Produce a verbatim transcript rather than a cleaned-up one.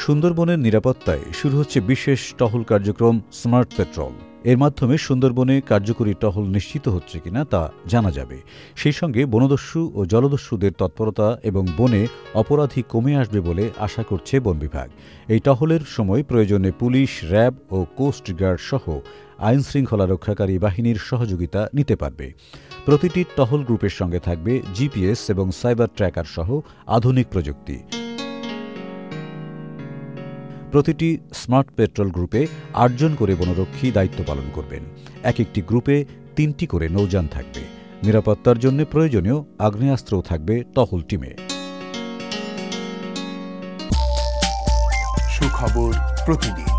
সুন্দরবনের নিরাপত্তায় শুরু হচ্ছে বিশেষ টহল কার্যক্রম স্মার্ট পেট্রোল। এর মাধ্যমে সুন্দরবনে কার্যকরী টহল নিশ্চিত হচ্ছে কিনা তা জানা যাবে। সেই সঙ্গে বনদস্যু ও জলদস্যুদের তৎপরতা এবং বনে অপরাধী কমে আসবে বলে আশা করছে বন বিভাগ। এই টহলের সময় প্রয়োজনে পুলিশ, র্যাব ও কোস্ট গার্ড সহ আইনশৃঙ্খলা রক্ষাকারী বাহিনীর সহযোগিতা নিতে পারবে। প্রতিটি টহল গ্রুপের সঙ্গে থাকবে জিপিএস এবং সাইবার ট্র্যাকার সহ আধুনিক প্রযুক্তি। প্রতিটি স্মার্ট পেট্রোল গ্রুপে আটজন করে বনরক্ষী দায়িত্ব পালন করবেন। এক একটি গ্রুপে তিনটি করে নৌযান থাকবে। নিরাপত্তার জন্য প্রয়োজনীয় আগ্নেয়াস্ত্রও থাকবে টহল টিমে। সুখবর প্রতিদিন।